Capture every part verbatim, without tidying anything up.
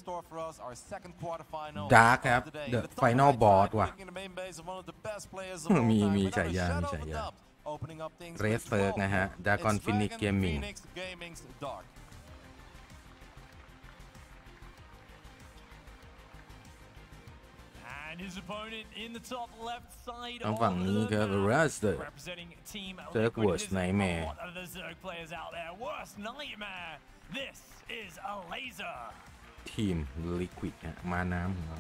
store for us. Our second quarterfinal. ดาร์กครับ The Final Boss ว่ะมีมีฉายามีฉายาเรสเฟิร์กนะฮะ Dragon Phoenix Gaming his opponent in the top left side ทางฝั่งนี้ครับ Raster Zerg Worst Nightmare the Zerg players out there worst nightmare this is a laser ทีม Liquid ฮะมาน้ำของเรา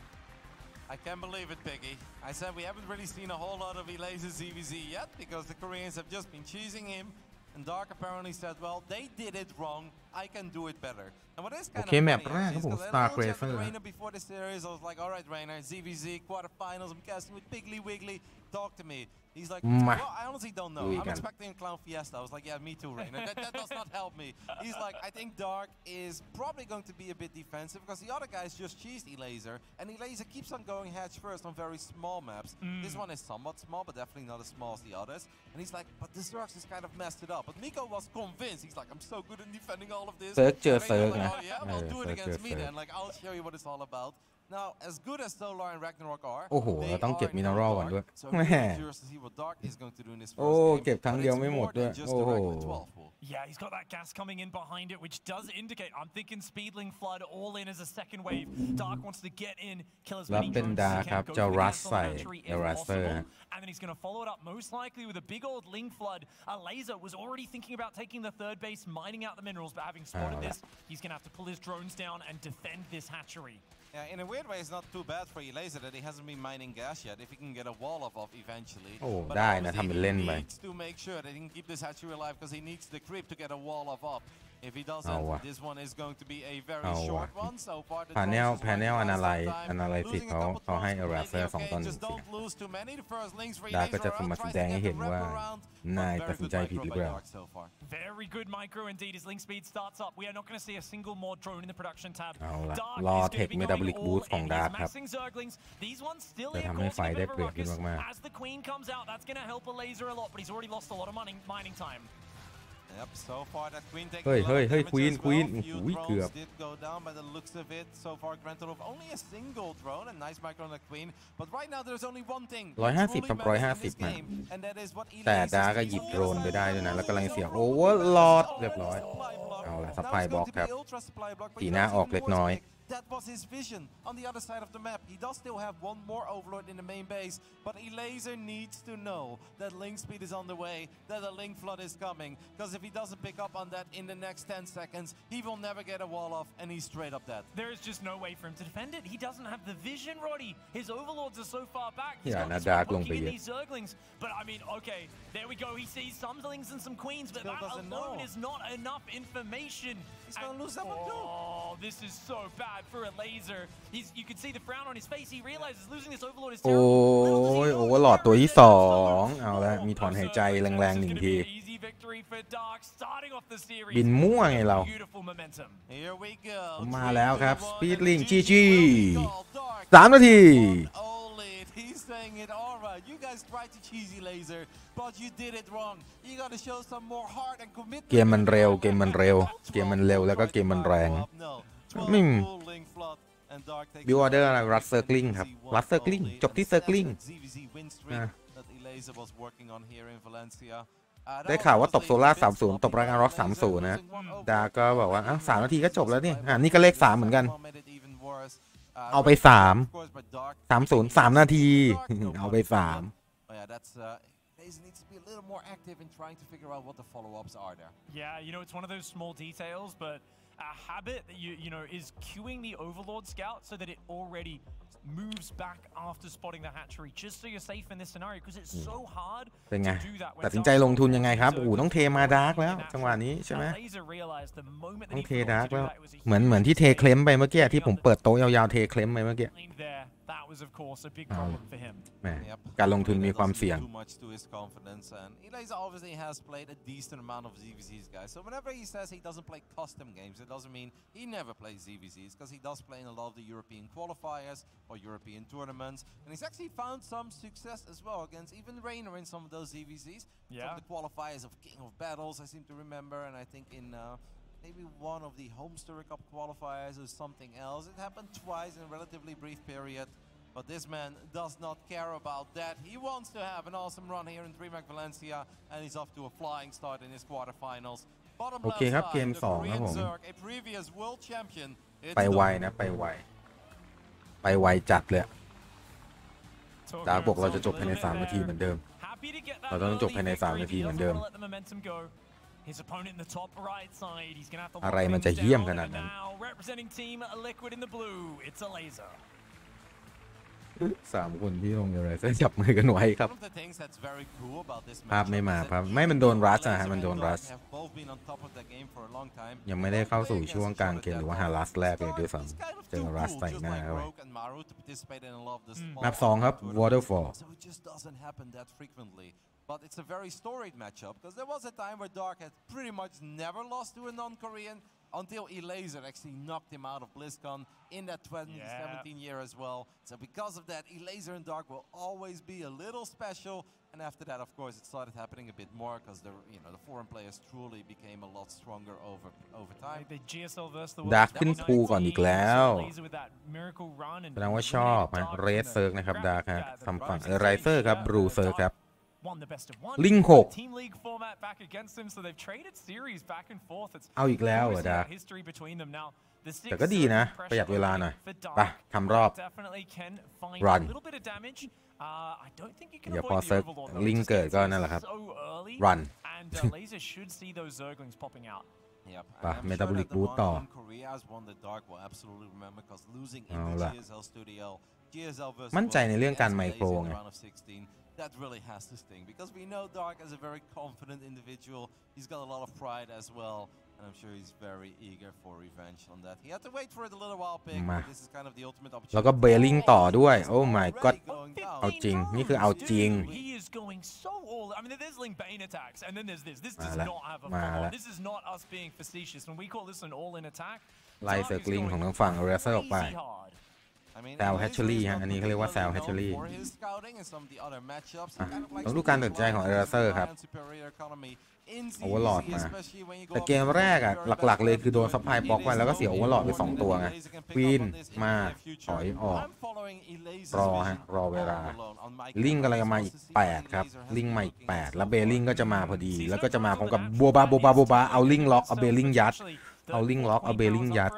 I can't believe it, Piggy. I said we haven't really seen a whole lot of Elazer Z V Z yet because the Koreans have just been choosing him. And Dark apparently said, well, they did it wrong. I can do it better. And what is kind okay, of map funny is because Stark I Racer Rainer before the series, I was like, all right, Rainer, Z V Z, quarterfinals, I'm casting with Piggly Wiggly. Talk to me. He's like, well, I honestly don't know. I'm expecting a Clown Fiesta. I was like, yeah, me too, Rainer. That, that does not help me. He's like, I think Dark is probably going to be a bit defensive because the other guys just cheesed Elazer. And Elazer keeps on going hedge first on very small maps. Mm. This one is somewhat small, but definitely not as small as the others. And he's like, but the Zergs has kind of messed it up. But Miko was convinced. He's like, I'm so good in defending all of this. Zerg cher Zerg like, oh, yeah, well, do it against me then. Like, I'll show you what it's all about. Now, as good as Solar and Ragnarok are, โอ้โหเราต้องเก็บมินอรัลก่อนด้วยแม่ โอ้ oh เก็บครั้งเดียวไม่หมดด้วยโอ้โห Yeah, he's got that gas coming in behind it, which does indicate. I'm thinking Speedling Flood all in as a second wave. Dark wants to get in, kill as many drones as he can, go for the cancel hatchery if possible, and then he's going to follow it up most likely with a big old Ling Flood. A laser was already thinking about taking the third base, mining out the minerals, but having spotted this, he's going to have to pull his drones down and defend this hatchery. Yeah, in a weird way, it's not too bad for Elazer that he hasn't been mining gas yet. If he can get a wall of off eventually. Oh, but ได้นะทำเป็นเล่นไป he needs to make sure that he can keep this hatchery alive because he needs the creep to get a wall of up. If he doesn't, this one is going to be a very short one. So far, the panel panel analyze analysis เขาเขาให้ Eraser สองตอนหนึ่งดาก็จะมาแสดงให้เห็นว่านายตัดสินใจผิดหรือเปล่า Very good micro indeed as Link Speed starts up. We are not going to see a single more drone in the production tab. เอาละรอเทค metabolic boost ของดาร์ครับ These ones still จะทำให้ไฟได้เปรียบขึ้นมาก as the Queen comes out. That's going to help a laser a lot, but he's already lost a lot of mining mining time. Yep, so far that Queen taking เฮ้ยเฮ้ยเฮ้ย Queen Queen โอ้โหเกือบ did go down by the looks of it. So far granted of only a single drone, a nice micro on the Queen. But right now there's only one thing. ร้อยห้าสิบกับร้อยห้าสิบมาแต่ดาก็หยิบโดรนไปได้ด้วยนะแล้วกำลังเสียโอเวอร์ลอดเรียบร้อยเอาละซัพพลายบล็อกครับสีหน้าออกเล็กน้อย That was his vision on the other side of the map. He does still have one more overlord in the main base, but Elazer needs to know that Link Speed is on the way, that a Link Flood is coming, because if he doesn't pick up on that in the next ten seconds, he will never get a wall off, and he's straight up dead. There is just no way for him to defend it. He doesn't have the vision, Roddy. His overlords are so far back. He's yeah, got dark looking in these Zerglings. But I mean, okay, there we go. He sees some Zerglings and some Queens, but that alone know. is not enough information. He's going to lose that one too. Oh, this is so bad for a laser. He's, you can see the frown on his face. He realizes losing this overlord is terrible. โอ้ยโอเวอร์ลอดตัวที่สองเอาละมีถอนหายใจแรงๆหนึ่งทีบินมั่วไงเรามาแล้วครับ Speedling จี จี สามนาที He's saying it all right. You guys tried to cheesy laser, but you did it wrong. You got to show some more heart and commitment. เกมมันเร็วเกมมันเร็วเกมมันเร็วแล้วก็เกมมันแรงไม่บิวออเดอร์อะไรรัสเซอร์กลิงครับรัสเซอร์กลิงจบที่เซอร์กลิงได้ข่าวว่าตบโซล่าสามศูนย์ตบรางร็อกสามศูนย์นะดาก็บอกว่าอ้าวสามนาทีก็จบแล้วนี่อ่านี่ก็เลขสามเหมือนกันเอาไปสามสามศูนย์สามนาทีเอาไปสาม needs to be a little more active in trying to figure out what the follow-ups are there. Yeah, you know, it's one of those small details, but a habit that you you know is queuing the Overlord Scout so that it already moves back after spotting the hatchery, just so you're safe in this scenario because it's so hard to do that. ตัดสินใจลงทุนยังไงครับโอ้ต้องเทมาดาร์กแล้วจังหวะนี้ใช่ไหมต้องเทดาร์กแล้วเหมือนเหมือนที่เทเคลมไปเมื่อกี้ที่ผมเปิดโต๊ะยาวๆเทเคลมไปเมื่อกี้ That was, of course, a big problem for him. การลงทุนมีความเสี่ยง Elazer obviously has played a decent amount of Z V Zs, guys. So whenever he says he doesn't play custom games, it doesn't mean he never plays Z V Zs, because he does play in a lot of the European qualifiers or European tournaments, and he's actually found some success as well against even Rainer in some of those Z V Zs. Yeah. From the qualifiers of King of Battles, I seem to remember, and I think in. Uh, maybe one of the Homesterer Cup qualifiers or something else. It happened twice in a relatively brief period, but this man does not care about that. He wants to have an awesome run here in DreamHack Valencia, and he's off to a flying start in his quarterfinals. Bottom โอเคครับ left เกม side, ส the องครับ Korean ผม Zerg, a previous world champion. ไป It's ไว Dog. นะไปไวไปไวจัดเลยดาร์กบอกเราจะจบภายในสามนาทีเหมือนเดิม เราต้องจบภายในสามนาทีเหมือนเดิม His opponent in the top right side. He's going to have to อะไรมันจะเหี้ยมขนาดนั้น now representing team Liquid in the blue. It's a laser. สามคนที่ลงอะไรจะจับมือกันไว้ครับ One of the things that's very cool about this ภาพ matchup ไม่มา is that ภาพไม่มันโดนรัสนะฮะมันโดนรัส have both been on top of the game for a long time. ยังไม่ได้เข้าสู่ช่วงกลางเกมหรือว่าหารัสแรกเลยด้วยซ้ It's kind of ำเจอ too รัส cool, ใส่ just หน้า like เข้าไป Rogue and Maru to participate in a lot of the small แมปสองครับ Waterfall So it just doesn't happen that frequently. But it's a very storied matchup because there was a time where Dark had pretty much never lost to a non-Korean until Elazer actually knocked him out of BlizzCon in that twenty seventeen yeah. year as well. So because of that, Elazer and Dark will always be a little special. And after that, of course, it started happening a bit more because the you know the foreign players truly became a lot stronger over over time. Dark ขึ้นภูก่อนอีกแล้วแสดงว่าชอบฮะเรดเซิร์กนะครับ Dark ฮะทำฝั่งไรเซอร์ครับบลูเซิร์กครับลิงหกเอาอีกแล้วเหรอดาร์กแต่ก็ดีนะประหยัดเวลาหน่อยไปทำรอบรันเดี๋ยวพอเซิร์กลิงเกิดก็นั่นแหละครับรันไปเมตาบอลิกบูทต่อเอาล่ะมั่นใจในเรื่องการไมโครไง That really has to sting because we know Dark as a very confident individual. He's got a lot of pride as well, and I'm sure he's very eager for revenge on that. He had to wait for it a little while, Pig, but this is kind of the ultimate opportunity. แล้วก็เบลลิงต่อด้วยโอ้ my god เอาจริงนี่คือเอาจริง He is going so all. I mean, there's Ling Bane attacks, and then there's this. This does not have a follow. This is not us being facetious. When we call this an all-in attack, ไล่เซิร์กลิงของทางฝั่งเรเซอร์ออกไปแซวแฮชเชอรี่ฮะอันนี้เขาเรียกว่าแซวแฮชเชอรี่ต้องดูการตัดใจของเอเรเซอร์ครับโอเวอร์ลอดมาแต่เกมแรกอ่ะหลักๆเลยคือโดนซัพพลายบล็อกไว้แล้วก็เสียโอเวอร์ลอดไปสองตัวไงควีนมาถอยออกรอฮะรอเวลาลิงกำลังจะมาอีกแปดครับลิงมาอีกแปดแล้วเบลลิงก็จะมาพอดีแล้วก็จะมาพร้อมกับบัวบาบัวบาบัวบาเอาลิงล็อกเอาเบลลิงยัดเอาลิงล็อกเอาเบลลิงยัด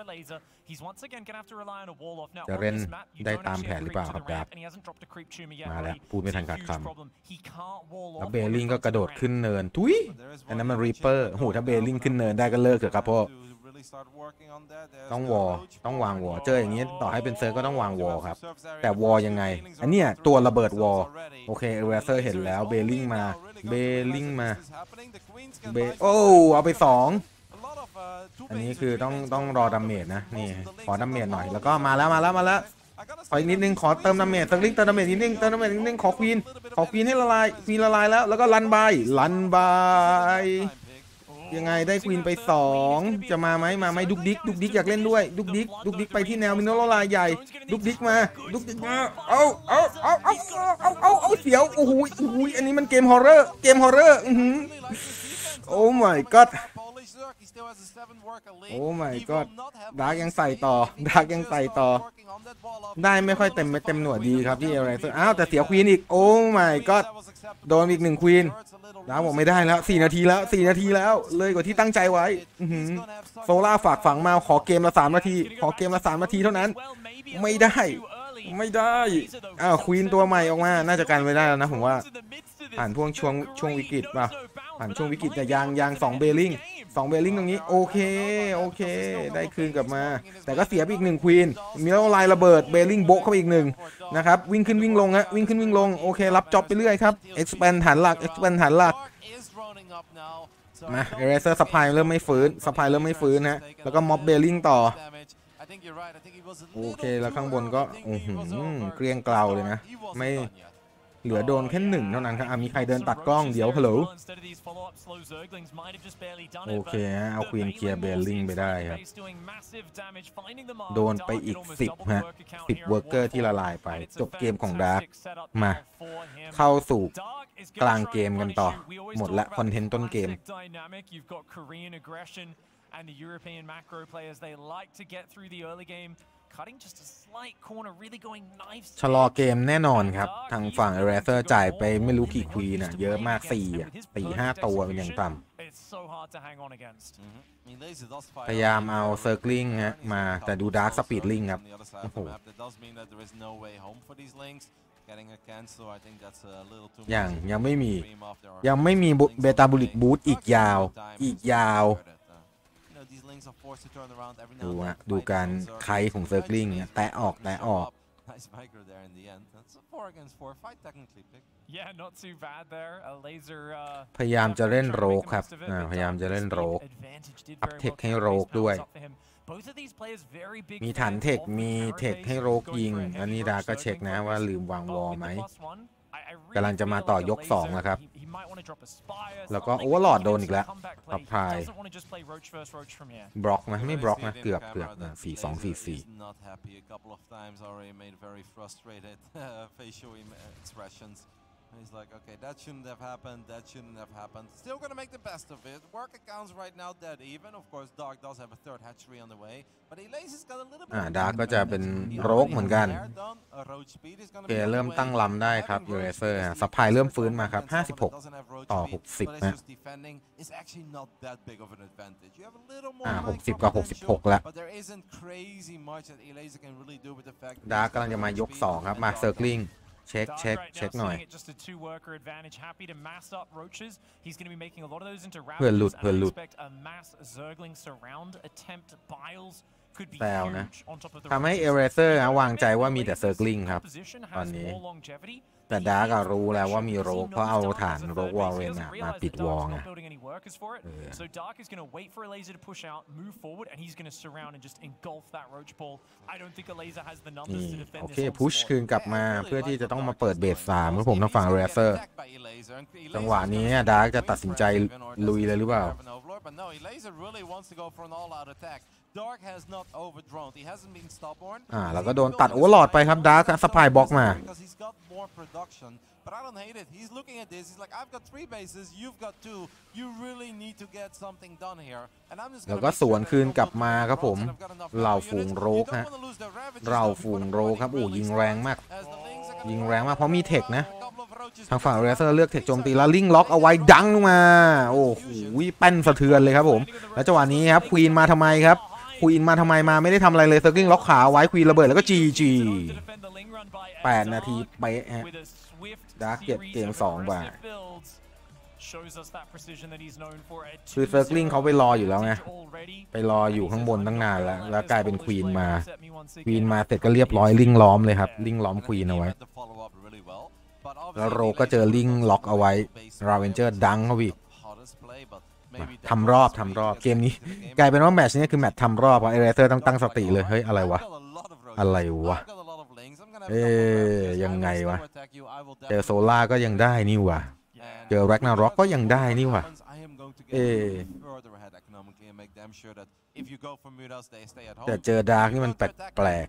จะเล่นได้ตามแผนหรือเปล่าครับดาร์กมาแล้วพูดไม่ทันขาดคำแล้วเบลลิงก็กระโดดขึ้นเนินทุยอันนั้นมันรีเปอร์โหถ้าเบลลิงขึ้นเนินได้ก็เลิกเถอะครับพ่อต้องวอต้องวางวอเจออย่างนี้ต่อให้เป็นเซิร์ฟก็ต้องวางวอครับแต่วอยังไงอันเนี้ยตัวระเบิดวอโอเคเอเวอร์เซอร์เห็นแล้วเบลลิงมาเบลลิงมาเบโอ้เอาไปสองอันนี้คือต้องต้องรอดาเมจนะนี่ขอดาเมจหน่อยแล้วก็มาแล้วมาแล้วมาแล้วขออีกนิดนึงขอเติมดาเมจสักลิงเติมดาเมจนิดนึงเติมดาเมจนิดนึงขอควีนขอควีนให้ละลายควีนละลายแล้วแล้วก็ลันบายลันบายยังไงได้ควีนไปสองจะมาไหมมาไหมดุกดิกดุกดิกอยากเล่นด้วยดุกดิกดุกดิกไปที่แนวมินโนละลายใหญ่ดุกดิกมาดุกดิกมาเอาเอาเอาเอาเอาเอาเอาเสียวโอ้โหโอ้โหอันนี้มันเกมฮอร์เรอร์เกมฮอร์เรอร์โอ้ my godโอ้ my god ดาร์กยังใส่ต่อดาร์กยังใส่ต่อได้ไม่ค่อยเต็มเต็มหน่วยดีครับที่เอเรเซอร์อ้าวแต่เสียควีนอีกโอ้ my god โดนอีกหนึ่งควีนดาร์กบอกไม่ได้แล้วสี่นาทีแล้วสี่นาทีแล้วเลยกว่าที่ตั้งใจไว้โซล่าฝากฝังมาขอเกมละสามนาทีขอเกมละสามนาทีเท่านั้นไม่ได้ไม่ได้อ้าวควีนตัวใหม่ออกมาน่าจะกันไม่ได้แล้วนะผมว่าผ่านพวกช่วงช่วงวิกฤตป่ะผ่านช่วงวิกฤตแต่ยางยางสองเบลลิงสองเบลลิงตรงนี้โอเคโอเคได้คืนกลับมาแต่ก็เสียไปอีกหนึ่งควีนมีแล้วลายระเบิดเบลลิงโบกเข้าไปอีกหนึ่งนะครับวิ่งขึ้นวิ่งลงฮะวิ่งขึ้นวิ่งลงโอเครับจ็อบไปเรื่อยครับ expand ฐานหลัก expand ฐานหลักมาเอเรเซอร์สปายเริ่มไม่ฟื้นสปายเริ่มไม่ฟื้นฮะแล้วก็ม็อบเบลลิงต่อโอเคแล้วข้างบนก็โอ้โหเกรียงเกลาเลยนะไม่เหลือโดนแค่หนึ่งเท่านั้นครับมีใครเดินตัดกล้องเดี๋ยวฮัลโหลโอเคฮะเอาควีนเคลียร์เบลลิงไปได้ครับโดนไปอีกสิบฮะสิบเวิร์กเกอร์ที่ละลายไปจบเกมของดาร์กมาเข้าสู่กลางเกมกันต่อหมดละคอนเทนต์ต้นเกม and the European macro players, they like to get through the early game, cutting just a slight corner, really going knives. ชะลอเกมแน่นอนครับทางฝั่ง Eraser จ่ายไปไม่รู้กี่ควีนอ่ะเยอะมากสี่อ่ะสี่ห้าตัวเป็นอย่างต่ำพยายามเอา Circling ฮะมาแต่ดู Dark Speed Link ครับโอ้โหยังยังไม่มียังไม่มีเบต้าบูลิกบูทอีกยาวอีกยาวดูฮะดูการไคของ Circling แตะออกแตะออกพยายามจะเล่นโรกครับพยายามจะเล่นโรกอัพเทคให้โรกด้วยมีฐานเทคมีเทคให้โรกยิงอันนี้ดาก็เช็คนะว่าลืมวางวอลไหมกำลังจะมาต่อยกสองนะครับแล้วก็โอเวอร์ลอดโดนอีกแล้วทับพายบล็อกนะไม่บล็อกนะเกือบเกือบสี่สองสี่สี่ He's like, okay, that shouldn't have happened, that shouldn't have happened. Still gonna make the best of it. Work accounts right now dead even. Of course, Dark does have a third hatchery on the way, but Elaze has got a little bit. อ่า Dark ก็จะเป็นโรกเหมือนกันโอเคเริ่มตั้งลำได้ครับ Eraser สปายเริ่มฟื้นมาครับห้าสิบหกต่อหกสิบนะอ่าหกสิบกับหกสิบหกแล้ว Dark กำลังจะมายกสองครับมา Circlingเช็คเช็คเช็คหน่อยเพื่อหลุดเพื่อหลุดแซวนะทำให้ Eraser วางใจว่ามีแต่ Circling ครับตอนนี้แต่ดาร์กรู้แล้วว่ามีโรกเพราะเอาฐานโรกวอลเรนมาปิดวอลไงนี่โอเคพุชคืนกลับมาเพื่อที่จะต้องมาเปิดเบสสามเมื่อผมทางฝั่ง Eraser จังหวะนี้ดาร์กจะตัดสินใจลุยเลยหรือเปล่าอ่าแล้วก็โดนตัดโอเวอร์ลอดไปครับดาร์กสปายบล็อกมาแล้วก็สวนคืนกลับมาครับผมเหล่าฝูงโรกฮะเหล่าฝูงโรกครับโอ้ยิงแรงมากยิงแรงมากเพราะมีเทคนะทางฝั่ง Eraser เลือกเทคโจมตีแล้วลิงล็อกเอาไว้ดังลงมาโอ้โหแป้นสะเทือนเลยครับผมแล้วจังหวะนี้ครับควีนมาทำไมครับควีนมาทำไมมาไม่ได้ทำอะไรเลย Circling ล็อกขาไว้ควีนระเบิดแล้วก็ จี จี แปดนาทีเป๊ะฮะดาร์กเก็บเกมสองบาทคือ Circling เขาไปรออยู่แล้วไงไปรออยู่ข้างบนตั้งนานแล้วแล้วกลายเป็นควีนมาควีนมาเสร็จก็เรียบร้อยลิงล้อมเลยครับลิงล้อมควีนเอาไว้แล้วโรก็เจอลิงล็อกเอาไว้ราเวนเจอร์ดังเข้าอีกทำรอบทำรอบเกมนี้กลายเป็นว่าแมตช์นี้คือแมตช์ทำรอบเพราะ Eraser ต้องตั้งสติเลยเฮ้ยอะไรวะอะไรวะเอ๊ยยังไงวะเจอโซล่าก็ยังได้นี่วะเจอแร็กนาร็อกก็ยังได้นี่วะเอ๊แต่เจอดาร์กนี่มันแปลก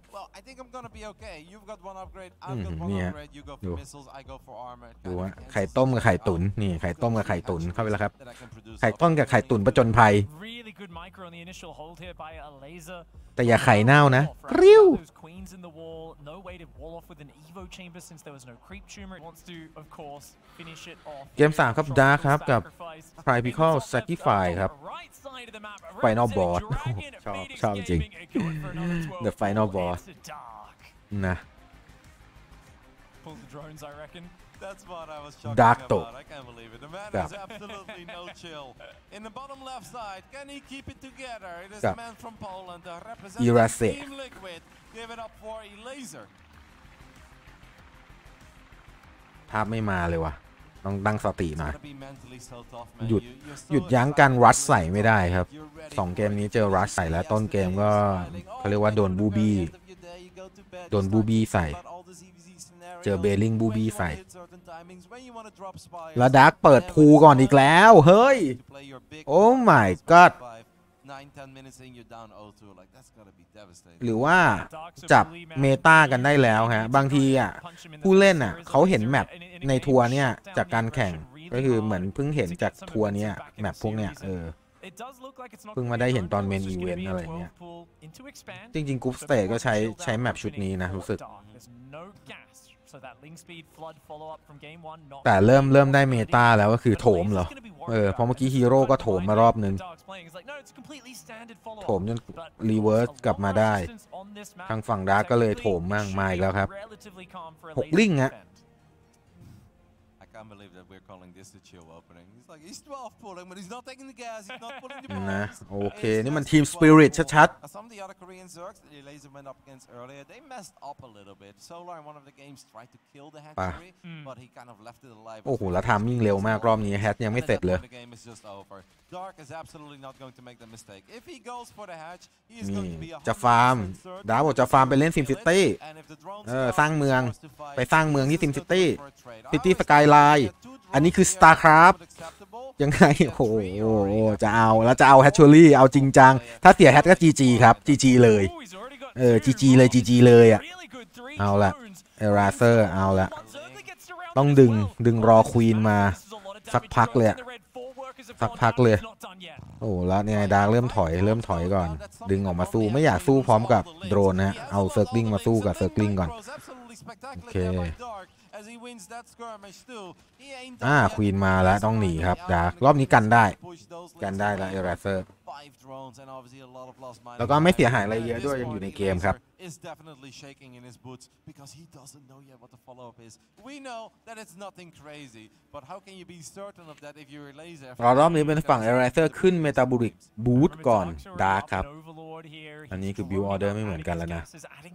ๆเนี่ยดูดูว่าไข่ต้มกับไข่ตุ๋นนี่ไข่ต้มกับไข่ตุ๋นเข้าไปแล้วครับไข่ต้มกับไข่ตุ๋นประจนภัยแต่อย่าไข่เน่านะกริ้วเกมสามครับดาร์กครับกับ Primal Sacrifice ครับ Final Boss ชอบชอบจริง The Final Boss นะดาร์กโตกับกับอิราเซภาพไม่มาเลยวะต้องตั้งสติหน่อยหยุดหยุดยั้งการรัชใส่ไม่ได้ครับสองเกมนี้เจอรัชใส่แล้วต้นเกมก็เขาเรียกว่าโดนบูบี้โดนบูบี้ใส่เจอเบลลิงบูบี้ใส่แล้วดาร์กเปิดพูก่อนอีกแล้วเฮ้ยโอ้ my god หรือว่าจับเมตากันได้แล้วฮะบางทีอ่ะผู้เล่นอ่ะเขาเห็นแมปในทัวร์เนี่ยจากการแข่งก็คือเหมือนเพิ่งเห็นจากทัวร์เนี้ยแมปพวกเนี้ยเออเพิ่งมาได้เห็นตอนเมนอีเวนต์อะไรเงี้ยจริงๆกรุ๊ปสเตจก็ใช้ใช้แมปชุดนี้นะรู้สึกแต่เริ่มเริ่มได้เมตาแล้วก็คือโถมเหรอเออเพราะเมื่อกี้ฮีโร่ก็โถมมารอบนึงโถมจนรีเวิร์สกลับมาได้ทางฝั่งดาร์กก็เลยโถมมั่งมาอีกแล้วครับหกลิงฮะนะโอเคนี่มันทีมสปิริตชัดๆป่ะโอ้โหแล้วทามมิ่งเร็วมากรอบนี้แฮชยังไม่เสร็จเลยนี่จะฟาร์มดาวบอกจะฟาร์มไปเล่นซิมซิตี้เออสร้างเมืองไปสร้างเมืองที่ซิมซิตี้ซิตี้สกายไลน์อันนี้คือ StarCraft ยังไงโอ้โหจะเอาแล้วจะเอาแฮชชูรี่เอาจริงจังถ้าเสียแฮชก็ จี จี ครับ จี จี เลยเออ จี จี เลย จี จี เลยอ่ะเอาละเอราเซอร์เอาละต้องดึงดึงรอควีนมาสักพักเลยสักพักเลยโอ้แล้วเนี่ยดาร์กเริ่มถอยเริ่มถอยก่อนดึงออกมาสู้ไม่อยากสู้พร้อมกับโดรนนะเอาเซิร์กลิงมาสู้กับเซิร์กลิงก่อนโอเคอ่าควีนมาแล้วต้องหนีครับดาร์กรอบนี้กันได้กันได้แล้วเอราเซอร์แล้วก็ไม่เสียหายอะไรเยอะด้วยยังอยู่ในเกมครับรอบนี้เป็นฝั่งเอราเซอร์ขึ้นเมตาบูริกบูทก่อนดาร์กครับอันนี้คือบิวออเดอร์ไม่เหมือนกันแล้วนะ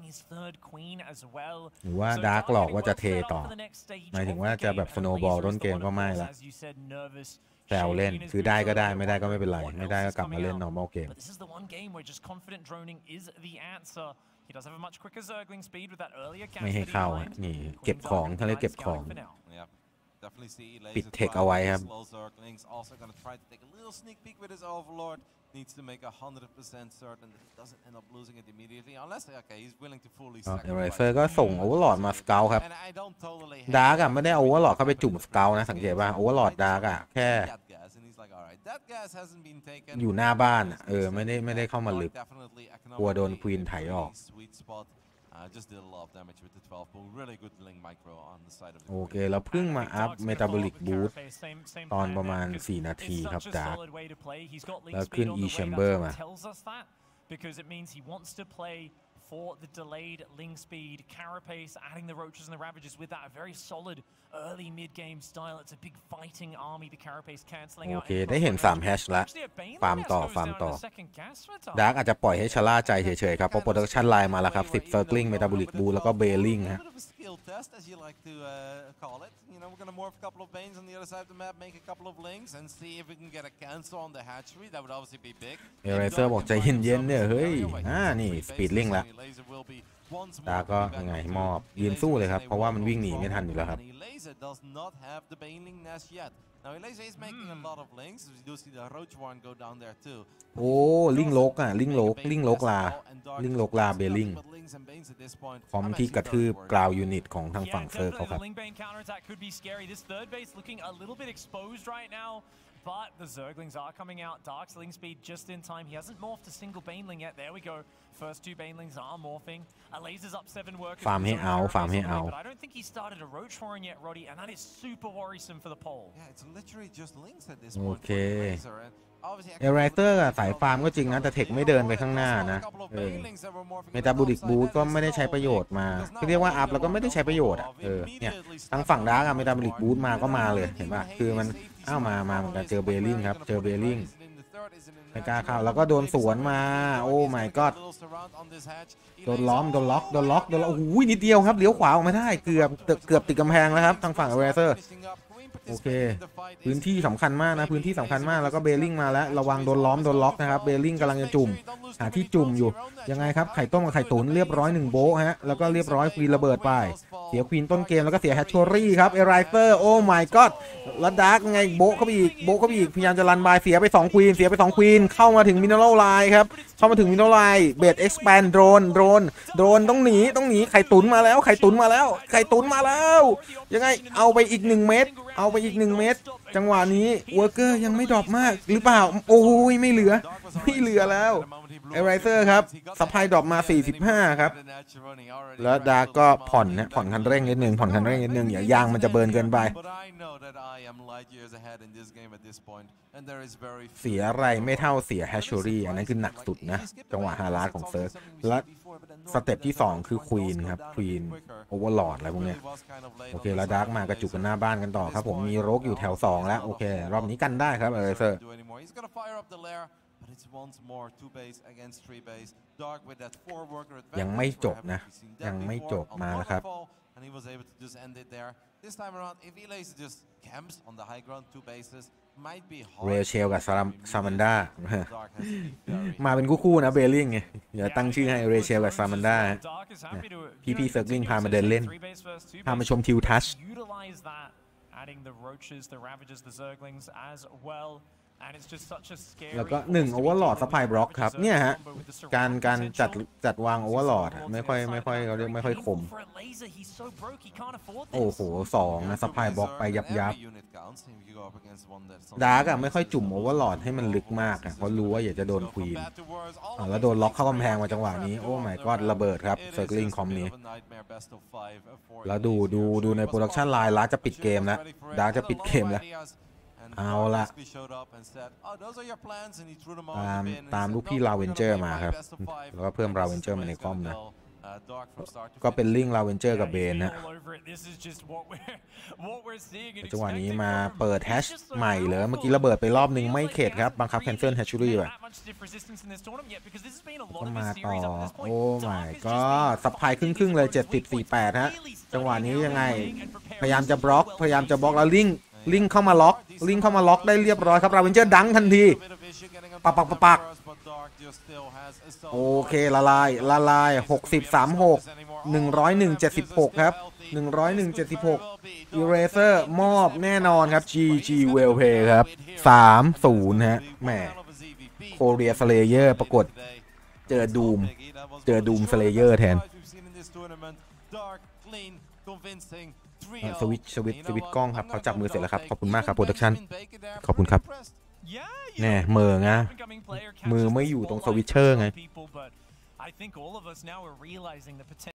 หรือว่าดาร์กหลอกว่าจะเทต่อหมายถึงว่าจะแบบสโนว์บอลต้นเกมก็ไม่ละแซวเล่นคือได้ก็ได้ไม่ได้ก็ไม่เป็นไรไม่ได้ก็กลับมาเล่น normal เกมไม่ให้เข้านี่เก็บของทะเลเก็บของปิดเทคเอาไว้ครับneeds to make a hundred percent certain that he doesn't end up losing it immediately unless okay he's willing to fully sacrifice เอราเซอร์ก็ส่งโอเวอร์ลอดมาสเกลครับดาร์กอะไม่ได้โอเวอร์ลอดเข้าไปจุ่มสเกลนะสังเกตว่าโอเวอร์ลอดดาร์กอะแค่อยู่หน้าบ้านเออไม่ได้ไม่ได้เข้ามาลึกกลัวโดนควีนไถออกโอเคเราเพิ่งมาอัพเมตาบอลิกบูทตอนประมาณสี่นาทีครับดาร์กแล้วขึ้น E Chamber มาfor the delayed Ling speed, Carapace adding the Roaches and the Ravages with that very solid early mid-game style. It's a big fighting army, the Carapace cancelling out. โอเคได้เห็นสามแฮชแล้วฟาร์มต่อฟาร์มต่อดาร์กอาจจะปล่อยให้ชะล่าใจเฉยๆครับเพราะโปรดักชั่นไลน์มาแล้วครับสิบเซอร์กลิงเมตาบอลิกบูแล้วก็เบลลิงฮะYou know, we're going to morph a couple of Banes on the other side of the map, make a couple of links, and see if we can get a cancel on the hatchery. That would obviously be big. Eraser บอกใจเย็นๆเนี่ยเฮ้ยอ่านี่สปีดลิงละดาก็ยังไงมอบยืนสู้เลยครับเพราะว่ามันวิ่งหนีไม่ทันอยู่แล้วครับ Now Elisa is making a lot of links. We do see the Roach one go down there too. โอ้ลิงโลกอ่ะลิงโลกลิงโลกลาลิงโลกลาเบลลิงพร้อมที่กระทืบกราวยูนิตของทางฝั่งเซอร์เขาครับBut the Zerglings are coming out. Dark's Ling speed just in time. He hasn't morphed a single Baneling yet. There we go. First two Banelings are morphing. Laser's up seven workers. Farm hit out, farm hit out. But I don't think he started a Roach Warren yet, Roddy, and that is super worrisome for the poll. Yeah, it's literally just Lings at this point. Okay. เอราเซอร์สายฟาร์มก็จริงนะแต่เทคไม่เดินไปข้างหน้านะเออเมตาบูริกบูทก็ไม่ได้ใช้ประโยชน์มาเรียกว่าอัพแล้วก็ไม่ได้ใช้ประโยชน์อ่ะเออเนี่ยทางฝั่งดาร์กเมตาบูริกบูทมาก็มาเลยเห็นป่ะคือมันอ้าวมามาเหมือนกันเจอเบลลิงครับเจอเบลลิงไม่กล้าเข้าแล้วก็โดนสวนมาโอ้ my god โดนล้อมโดนล็อกโดนล็อกโดนล็อกโอ้โหนิดเดียวครับเลี้ยวขวาออกไม่ได้เกือบเกือบติดกำแพงแล้วครับทางฝั่งเอราเซอร์โอเคพื้นที่สำคัญมากนะพื้นที่สำคัญมากแล้วก็เบลลิงมาแล้วระวังโดนล้อมโดนล็อกนะครับเบลลิงกำลังจะจุ่มหาที่จุ่มอยู่ยังไงครับไข่ต้มกับไข่ตุ๋นเรียบร้อยหนึ่งโบฮะแล้วก็เรียบร้อยควีนระเบิดไปเสียควีนต้นเกมแล้วก็เสียแฮชชอรี่ครับเอไรเซอร์โอ้ my god แล้วดาร์กไงโบเข้าไปอีกโบเข้าไปอีกพยายามจะรันบายเสียไปสองควีนเสียไปสองควีนเข้ามาถึงมินเนอรัลไลน์ครับเข้ามาถึงมินเนอรัลไลน์เบสเอ็กซ์แพนด์โดรนโดรนโดรนต้องหนีต้องหนีไข่ตุ๋นมาแล้วไข่ตุ๋นมาแล้วไข่ตุ๋นมาแล้วยังไงเอาไปอีกหนึ่งเมตรเอาไปอีกหนึ่งเมตรจังหวะนี้เวอร์เกอร์ยังไม่ดรอปมากหรือเปล่าโอ้ยไม่เหลือไม่เหลือแล้วเอไรเซอร์ครับซัพพลายดรอปมาสี่สิบห้าครับแล้วดาร์กก็ผ่อนนะผ่อนคันเร่งนิดนึงผ่อนคันเร่งนิดนึงอย่ายางมันจะเบิร์นเกินไปเสียอะไรไม่เท่าเสียแฮชชูรี่อันนั้นคือหนักสุดนะจังหวะฮาร์ดของเซิร์ฟและสเต็ปที่สองคือควีนครับควีนโอเวอร์ลอดอะไรพวกเนี้ยโอเคแล้วดาร์กมากระจุกกันหน้าบ้านกันต่อครับผมมีโรกอยู่แถวสองแล้วโอเครอบนี้กันได้ครับเออเซอร์ยังไม่จบนะยังไม่จบมาแล้วครับเรเชลกับซามันดามาเป็นคู่ๆนะเบลลิงไงเดี๋ยวตั้งชื่อให้เรเชลกับซามันดาพี่พี่เซิร์กลิงพามาเดินเล่นพามาชมทิวทัชแล้วก็หนึ่งโอเวอร์ลอดซัพพลายบล็อกครับเนี่ยฮะการการจัดจัดวางโอเวอร์ลอดไม่ค่อยไม่ค่อยเขาเรียกไม่ค่อยคมโอ้โหสองนะซัพพลายบล็อกไปยับยับดาร์กอะไม่ค่อยจุ่มโอเวอร์ลอดให้มันลึกมากอะเพราะรู้ว่าอยากจะโดนควีนแล้วโดนล็อกเข้ากำแพงมาจังหวะนี้โอ้ my god ระเบิดครับเซิร์กลิงคอมนี้แล้วดูดูดูในโปรดักชันไลน์ลาจะปิดเกมแล้วดาร์กจะปิดเกมแล้วเอาละตามตามลูกพี่ลาเวนเจอร์มาครับแล้วก็เพิ่มลาเวนเจอร์มาในคอมนะก็เป็นลิงลาเวนเจอร์กับเบนนะจังหวะนี้มาเปิดแฮชใหม่เลยเมื่อกี้ระเบิดไปรอบนึงไม่เข็ดครับบังคับแคนเซิลแฮชชูรี่ไปก็มาต่อโอ้ my ก็ซับไพครึ่งๆเลยเจ็ดสิบ สี่สิบแปดฮะจังหวะนี้ยังไงพยายามจะบล็อกพยายามจะบล็อกแล้วลิงลิงเข้ามาล็อกลิงเข้ามาล็อกได้เรียบร้อยครับลาเวนเจอร์ดังทันทีปักปักปักปักโอเคละลายละลายหกสิบ สามสิบหก หนึ่งร้อยเอ็ด เจ็ดสิบหกครับหนึ่งร้อยเอ็ด เจ็ดสิบหก Eraser มอบแน่นอนครับ จี จี Well Play ครับ สาม ศูนย์ ฮะแหมโคเรียสเลเยอร์ปรากฏเจอดูมเจอดูมสเลเยอร์แทนสวิตสวิตสวิตกล้องครับเขาจับมือเสร็จแล้วครับขอบคุณมากครับโปรดักชั่นขอบคุณครับแน่เมอไงมือไม่อยู่ตรงสวิตเชอร์ไง